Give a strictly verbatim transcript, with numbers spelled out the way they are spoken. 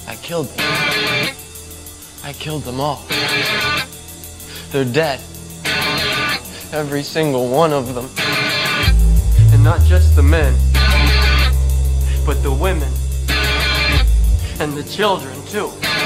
I killed them. I killed them all. They're dead. Every single one of them. And not just the men, but the women. And the children, too.